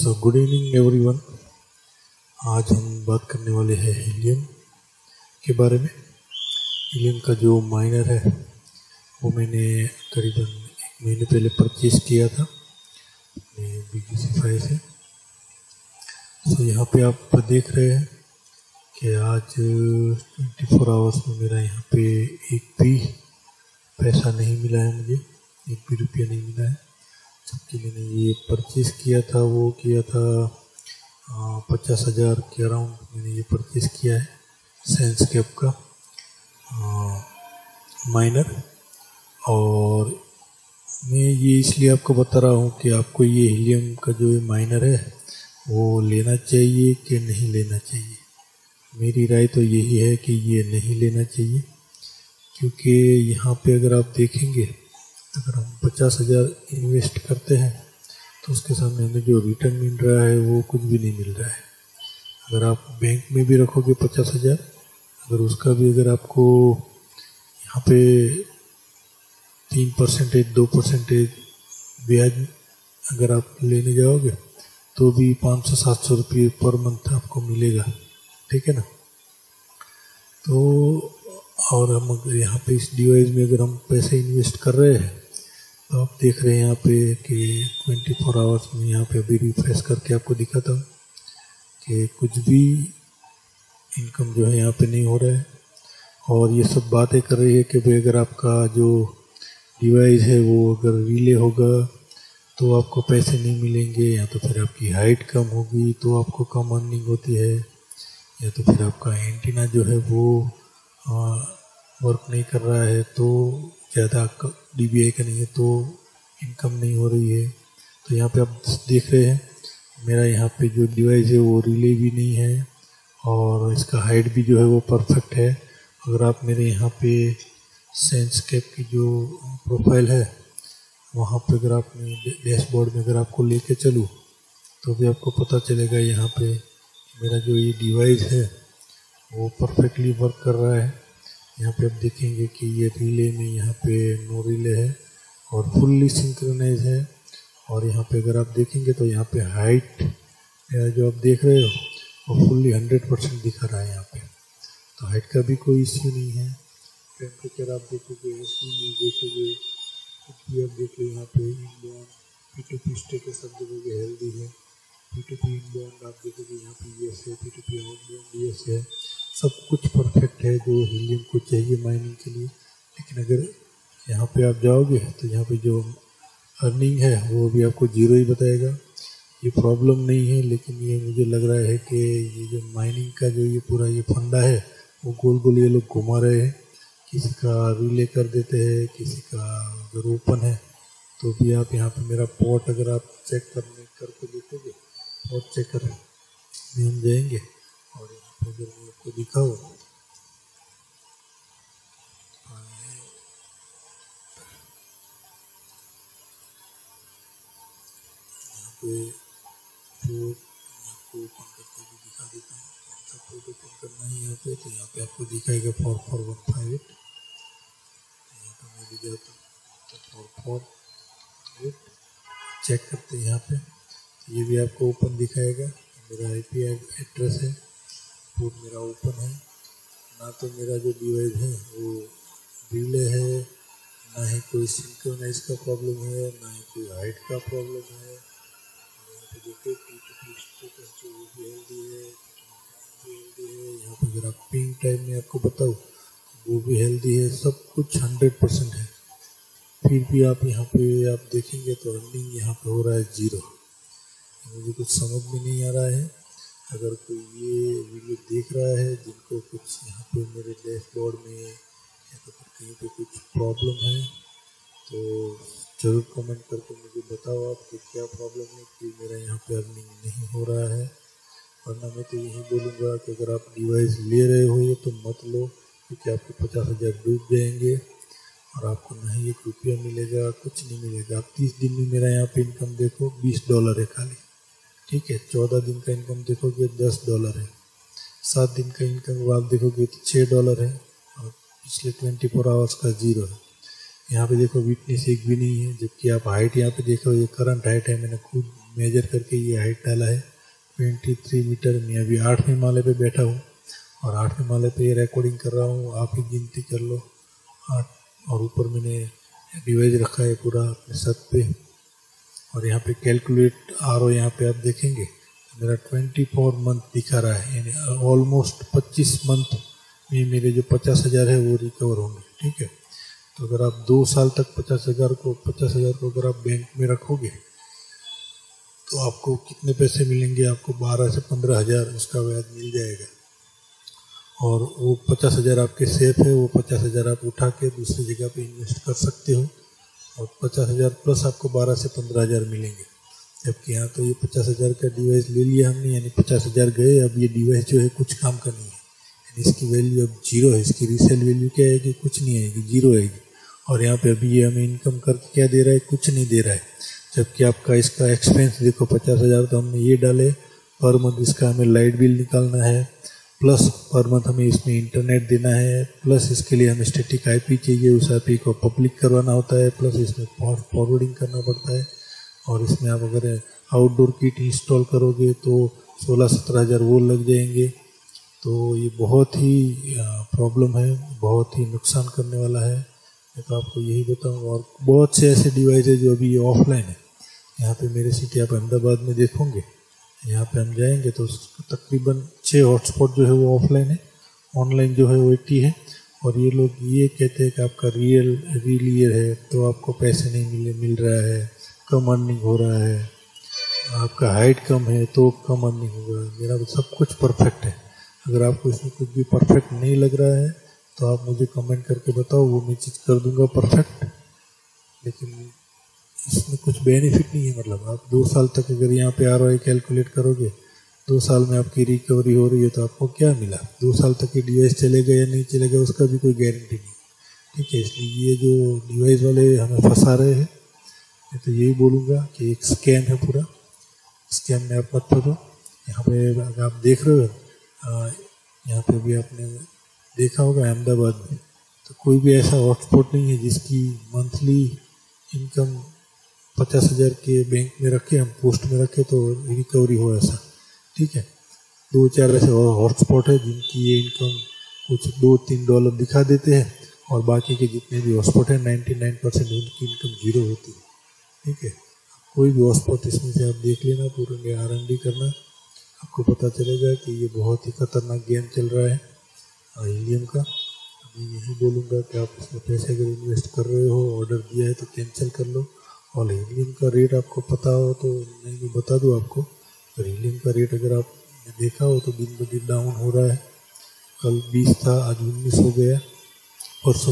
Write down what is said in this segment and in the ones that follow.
Good evening everyone. आज हम बात करने वाले हैं हीलियम के बारे में। हीलियम का जो माइनर है वो मैंने करीबन 1 महीने पहले परचेज़ किया था अपने BGC से। तो यहाँ पे आप देख रहे हैं कि आज 24 आवर्स में मेरा यहाँ पे एक भी पैसा नहीं मिला है, मुझे एक भी रुपया नहीं मिला है। जबकि मैंने ये परचेज़ किया था वो किया था 50,000 के अराउंड मैंने ये परचेज़ किया है सेंसकेप का माइनर। और मैं ये इसलिए आपको बता रहा हूँ कि आपको ये हीलियम का जो माइनर है वो लेना चाहिए कि नहीं लेना चाहिए। मेरी राय तो यही है कि ये नहीं लेना चाहिए, क्योंकि यहाँ पे अगर आप देखेंगे अगर हम 50,000 इन्वेस्ट करते हैं तो उसके सामने हमें जो रिटर्न मिल रहा है वो कुछ भी नहीं मिल रहा है। अगर आप बैंक में भी रखोगे 50,000, अगर उसका भी अगर आपको यहाँ पे 3% 2% ब्याज अगर आप लेने जाओगे तो भी 500-700 रुपये पर मंथ आपको मिलेगा, ठीक है ना। तो और हम यहाँ पे इस डिवाइस में अगर हम पैसे इन्वेस्ट कर रहे हैं तो आप देख रहे हैं यहाँ पे कि 24 आवर्स में यहाँ पे अभी रिफ्रेश करके आपको दिखाता हूँ कि कुछ भी इनकम जो है यहाँ पे नहीं हो रहा है। और ये सब बातें कर रही है कि भाई अगर आपका जो डिवाइस है वो अगर रिले होगा तो आपको पैसे नहीं मिलेंगे, या तो फिर आपकी हाइट कम होगी तो आपको कम अर्निंग होती है, या तो फिर आपका एंटीना जो है वो वर्क नहीं कर रहा है तो ज़्यादा DBI का नहीं है तो इनकम नहीं हो रही है। तो यहाँ पे आप देख रहे हैं मेरा यहाँ पे जो डिवाइस है वो रिले भी नहीं है और इसका हाइट भी जो है वो परफेक्ट है। अगर आप मेरे यहाँ पे सेंसकेप की जो प्रोफाइल है वहाँ पे अगर आप डैशबोर्ड में अगर आपको लेके चलूँ तो भी आपको पता चलेगा यहाँ पे मेरा जो ये डिवाइस है वो परफेक्टली वर्क कर रहा है। यहाँ पे आप देखेंगे कि ये रिले में यहाँ पे नो रिले है और फुल्ली सिंक्रोनाइज है। और यहाँ पे अगर आप देखेंगे तो यहाँ पे हाइट जो आप देख रहे हो वो फुल्ली 100% दिखा रहा है यहाँ पे, तो हाइट का भी कोई इश्यू नहीं है। टेम्परेचर आप देखोगे, AC देखोगे, कुछ भी आप देख लो यहाँ पे इनबाउंड P2P स्टेटस आप देखोगे हेल्दी है, P2P इनबाउंड आप देखोगे यहाँ पे yes है, P2P आउटबाउंड yes है, सब कुछ परफेक्ट है जो हीलियम को चाहिए माइनिंग के लिए। लेकिन अगर यहाँ पे आप जाओगे तो यहाँ पे जो अर्निंग है वो भी आपको जीरो ही बताएगा। ये प्रॉब्लम नहीं है, लेकिन ये मुझे लग रहा है कि ये जो माइनिंग का जो ये पूरा ये फंडा है वो गोल गोल ये लोग घुमा रहे हैं। किसी का रिले कर देते हैं, किसी का अगर ओपन है तो भी आप यहाँ पे मेरा पोर्ट अगर आप चेक करके देखोगे, पोर्ट चेकर में हम जाएंगे और यहाँ पे अगर मैं आपको दिखाऊँ यहाँ पे पोर्ट आपको ओपन करके भी दिखा देता हूँ कौन सा पोर्ट ओपन करना है यहाँ पे। तो यहाँ पे आपको दिखाएगा 4415। यहाँ पे मैं भी जाता हूँ तो 44 चेक करते हैं यहाँ पे, तो ये भी आपको ओपन दिखाएगा। मेरा IP एड्रेस है, पोर्ट मेरा ओपन है, ना तो मेरा जो डिवाइस है वो रिले है, ना ही कोई सिंक्रोनाइज का प्रॉब्लम है, ना ही कोई हाइट का प्रॉब्लम है। यहाँ पे देखिए P2P स्टेटस जो वो भी हेल्दी है, यहाँ पे अगर आप पिंग टाइम में आपको बताऊँ वो भी हेल्दी है, सब कुछ 100% है। फिर भी आप यहाँ पे आप देखेंगे तो अर्निंग यहाँ पे हो रहा है 0। मुझे कुछ समझ में नहीं आ रहा है। अगर कोई ये वीडियो देख रहा है जिनको कुछ यहाँ पे मेरे डैशबोर्ड में या तो कहीं पे कुछ प्रॉब्लम है तो ज़रूर कमेंट करके मुझे बताओ आप कि क्या प्रॉब्लम है कि मेरा यहाँ पे अर्निंग नहीं हो रहा है। वरना मैं तो यही बोलूँगा कि अगर आप डिवाइस ले रहे हो ये तो मत लो, क्योंकि आपके 50,000 डूब जाएंगे और आपको ना ही ₹1 मिलेगा, कुछ नहीं मिलेगा। आप 30 दिन में मेरा यहाँ पे इनकम देखो $20 है खाली, ठीक है। 14 दिन का इनकम देखोगे $10 है, 7 दिन का इनकम आप देखोगे तो $6 है और पिछले 24 आवर्स का 0 है। यहाँ पे देखो विटनेस एक भी नहीं है, जबकि आप हाइट यहाँ पे देखो ये करंट हाइट है, मैंने खुद मेजर करके ये हाइट डाला है 23 मीटर। मैं अभी 8वें माले पे बैठा हूँ और 8वें माले पे रिकॉर्डिंग कर रहा हूँ। आप ही गिनती कर लो 8, और ऊपर मैंने डिवाइस रखा है पूरा अपने छत पे। और यहाँ पे कैलकुलेट आरओ यहाँ पे आप देखेंगे तो मेरा 24 मंथ दिखा रहा है, यानी ऑलमोस्ट 25 मंथ में मेरे जो 50,000 है वो रिकवर होंगे। ठीक है, तो अगर आप 2 साल तक 50,000 को अगर आप बैंक में रखोगे तो आपको कितने पैसे मिलेंगे? आपको 12 से 15,000 उसका ब्याज मिल जाएगा। और वो 50,000 आपके सेफ है, वो 50,000 आप उठा के दूसरी जगह पे इन्वेस्ट कर सकते हो और 50,000 प्लस आपको 12 से 15,000 मिलेंगे। जबकि यहाँ तो ये 50,000 का डिवाइस ले लिया हमने, यानी 50,000 गए, अब ये डिवाइस जो है कुछ काम का नहीं है, यानी इसकी वैल्यू अब जीरो है। इसकी रीसेल वैल्यू क्या आएगी? कुछ नहीं आएगी, जीरो आएगी। और यहाँ पे अभी ये हमें इनकम करके क्या दे रहा है? कुछ नहीं दे रहा है। जबकि आपका इसका एक्सपेंस देखो 50,000 तो हमने ये डाले पर मंथ, इसका हमें लाइट बिल निकालना है, प्लस पर मंथ हमें इसमें इंटरनेट देना है, प्लस इसके लिए हमें स्टैटिक आईपी चाहिए, उस आईपी को पब्लिक करवाना होता है, प्लस इसमें फॉरवर्डिंग करना पड़ता है। और इसमें आप अगर आउटडोर किट इंस्टॉल करोगे तो 16-17 हज़ार वो लग जाएंगे। तो ये बहुत ही प्रॉब्लम है, बहुत ही नुकसान करने वाला है। मैं तो आपको यही बताऊँगा। और बहुत से ऐसे डिवाइस है जो अभी ये ऑफलाइन है। यहाँ पे मेरे सिटी आप अहमदाबाद में देखोगे, यहाँ पे हम जाएंगे तो तकरीबन 6 हॉटस्पॉट जो है वो ऑफलाइन है, ऑनलाइन जो है वो 80 है। और ये लोग ये कहते हैं कि आपका रियल ईयर है तो आपको पैसे नहीं मिल रहा है, कम अर्निंग हो रहा है, आपका हाइट कम है तो कम अर्निंग होगा। मेरा सब कुछ परफेक्ट है। अगर आपको इसमें कुछ भी परफेक्ट नहीं लग रहा है तो आप मुझे कमेंट करके बताओ, वो मैं चीज़ कर दूंगा परफेक्ट। लेकिन इसमें कुछ बेनिफिट नहीं है। मतलब आप 2 साल तक अगर यहाँ पे आरओआई कैलकुलेट करोगे, 2 साल में आपकी रिकवरी हो रही है तो आपको क्या मिला? 2 साल तक ये डिवाइस चलेगा या नहीं चलेगा उसका भी कोई गारंटी नहीं। ठीक है, इसलिए ये जो डिवाइस वाले हमें फंसा रहे हैं, मैं तो यही बोलूँगा कि एक स्कैम है पूरा। स्कैम में आप मत फंसो। यहाँ पे अगर आप देख रहे हो, यहाँ पे भी आपने देखा होगा अहमदाबाद में, तो कोई भी ऐसा हॉटस्पॉट नहीं है जिसकी मंथली इनकम 50,000 के बैंक में रखे, हम पोस्ट में रखे तो रिकवरी हो ऐसा। ठीक है, 2-4 ऐसे हॉटस्पॉट है जिनकी ये इनकम कुछ $2-3 दिखा देते हैं और बाकी के जितने भी हॉटस्पॉट है 99% उनकी इनकम जीरो होती है। ठीक है, कोई भी हॉटस्पॉट इसमें से आप देख लेना, पूरे R&D करना, आपको पता चलेगा कि ये बहुत ही खतरनाक गेम चल रहा है हीलियम का। मैं यही बोलूँगा कि आप इसमें पैसे अगर इन्वेस्ट कर रहे हो, ऑर्डर दिया है तो कैंसिल कर लो। और हीलियम का रेट आपको पता हो तो नहीं, मैं बता दूँ आपको। और हीलियम का रेट अगर आप देखा हो तो दिन ब दिन डाउन हो रहा है। कल 20 था, आज 19 हो गया, परसों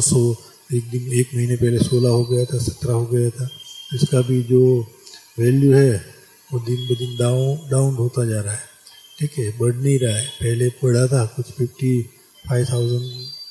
1 महीने पहले 16 हो गया था, 17 हो गया था। इसका भी जो वैल्यू है वो दिन ब दिन डाउन होता जा रहा है। ठीक है, बढ़ नहीं रहा है। पहले बढ़ा था कुछ 55,000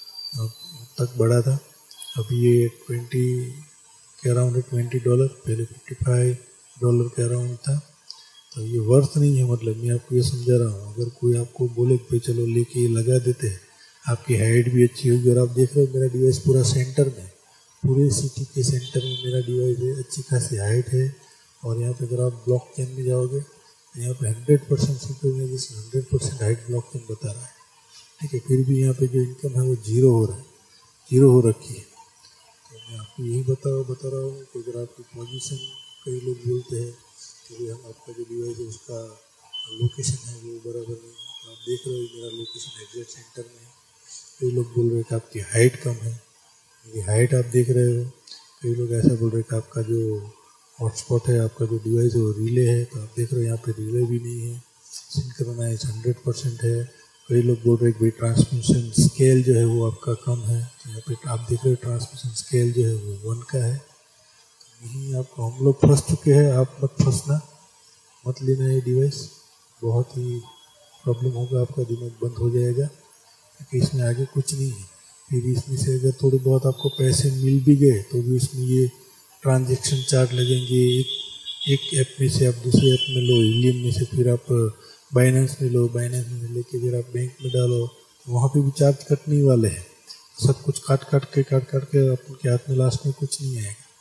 तक बढ़ा था, अभी ये 20 के अराउंड है, $20, पहले $55 के अराउंड था। तो ये वर्थ नहीं है। मतलब मैं आपको ये समझा रहा हूँ। अगर कोई आपको बोले कि चलो लेके ये लगा देते हैं, आपकी हाइट भी अच्छी होगी। और आप देख रहे हो मेरा डिवाइस पूरा सेंटर में, पूरे सिटी के सेंटर में मेरा डिवाइस है, अच्छी खासी हाइट है। और यहाँ पे अगर आप ब्लॉक चेन में जाओगे तो यहाँ पे 100% सिंक्रोनाइजेशन, 100% हाइट ब्लॉक चेन बता रहा है। ठीक है, फिर भी यहाँ पे जो इनकम है वो जीरो हो रहा है, जीरो हो रखी है। तो मैं आपको यही बता रहा हूँ कि अगर आपकी पोजीशन, कई लोग बोलते हैं कि हम आपका जो डिवाइस है उसका लोकेशन है वो बराबर नहीं है। तो आप देख रहे हो मेरा लोकेशन एग्जैक्ट सेंटर में है। कई लोग बोल रहे हैं कि आपकी हाइट कम है, मेरी हाइट आप देख रहे हो। कई लोग ऐसा बोल रहे हैं कि आपका जो हॉटस्पॉट है, आपका जो डिवाइस है वो रिले है, तो आप देख रहे हो यहाँ पे रिले भी नहीं है, सिंक्रोनाइज 100% है। कई लोग बोल रहे हैं कि भाई ट्रांसमिशन स्केल जो है वो आपका कम है, तो यहाँ पे आप देख रहे हो ट्रांसमिशन स्केल जो है वो 1 का है। तो यही आपको हम लोग फंस चुके हैं, आप मत फंसना, मत लेना ये डिवाइस, बहुत ही प्रॉब्लम होगा, आपका दिमाग बंद हो जाएगा, क्योंकि इसमें आगे कुछ नहीं है। फिर इसमें से अगर थोड़े बहुत आपको पैसे मिल भी गए तो भी उसमें ये ट्रांजैक्शन चार्ज लगेंगे। एक ऐप में से आप दूसरे ऐप में लो, हीलियम में से फिर आप बाइनेंस में लो, बाइनेंस में लेके फिर आप बैंक में डालो, तो वहाँ पे भी चार्ज कटने वाले हैं। सब कुछ काट काट के आपके हाथ में लास्ट में कुछ नहीं आएगा।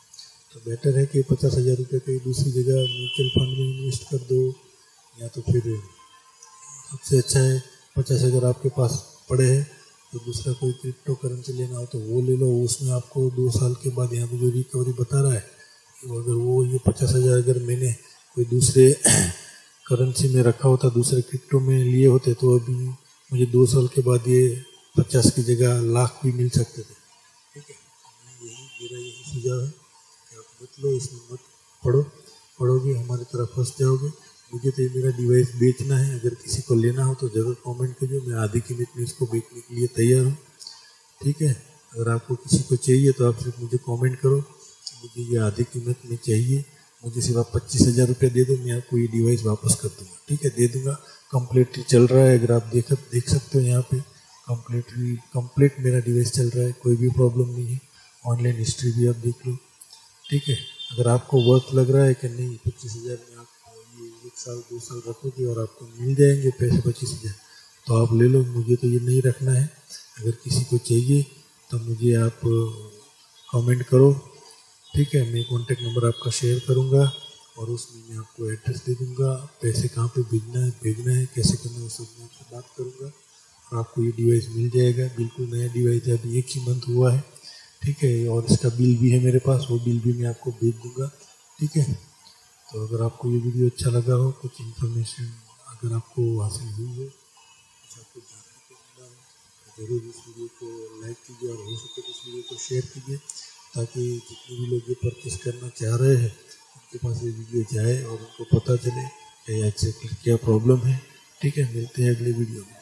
तो बेटर है कि 50,000 रुपये कहीं दूसरी जगह म्यूचुअल फंड में इन्वेस्ट कर दो, या तो फिर सबसे अच्छा है 50 अगर आपके पास पड़े हैं तो दूसरा कोई क्रिप्टो करेंसी लेना हो तो वो ले लो। उसमें आपको 2 साल के बाद यहाँ पे जो रिकवरी बता रहा है, अगर वो ये 50,000 अगर मैंने कोई दूसरे करेंसी में रखा होता, दूसरे क्रिप्टो में लिए होते, तो अभी मुझे 2 साल के बाद ये 50 की जगह लाख भी मिल सकते थे। ठीक है, मेरा यही सुझाव है कि आप मत लो, इसमें मत पढ़ोगे हमारी तरह फंस जाओगे। मुझे तो ये मेरा डिवाइस बेचना है, अगर किसी को लेना हो तो ज़रूर कमेंट कीजिए, मैं आधी कीमत में इसको बेचने के लिए तैयार हूँ। ठीक है, अगर आपको किसी को चाहिए तो आप सिर्फ मुझे कमेंट करो, मुझे ये आधी कीमत में चाहिए, मुझे सिर्फ आप 25,000 रुपये दे दो, मैं आपको ये डिवाइस वापस कर दूँगा। ठीक है, दे दूँगा। कंप्लीटली चल रहा है, अगर आप देख सकते हो यहाँ पे कंप्लीट मेरा डिवाइस चल रहा है, कोई भी प्रॉब्लम नहीं है। ऑनलाइन हिस्ट्री भी आप देख लो। ठीक है, अगर आपको वर्थ लग रहा है कि नहीं 25,000 में आप ये 1 साल 2 साल रखोगे और आपको मिल जाएंगे पैसे 25,000, तो आप ले लो। मुझे तो ये नहीं रखना है। अगर किसी को चाहिए तो मुझे आप कमेंट करो। ठीक है, मैं कॉन्टेक्ट नंबर आपका शेयर करूँगा और उसमें मैं आपको एड्रेस दे दूँगा, पैसे कहाँ पे भेजना है कैसे करना है, सब मैं आपसे बात करूँगा और आपको ये डिवाइस मिल जाएगा। बिल्कुल नया डिवाइस है, अभी 1 ही मंथ हुआ है। ठीक है, और इसका बिल भी है मेरे पास, वो बिल भी मैं आपको भेज दूँगा। ठीक है, तो अगर आपको ये वीडियो अच्छा लगा हो, कुछ इन्फॉर्मेशन अगर आपको हासिल हुई हो, कुछ आपको जानने को मिला हो, तो ज़रूर इस वीडियो को लाइक कीजिए और हो सके तो इस वीडियो को शेयर कीजिए, ताकि जितने भी लोग ये परचेस करना चाह रहे हैं उनके पास ये वीडियो जाए और उनको पता चले कि एक्जैक्टली क्या प्रॉब्लम है। ठीक है, मिलते हैं अगले वीडियो में।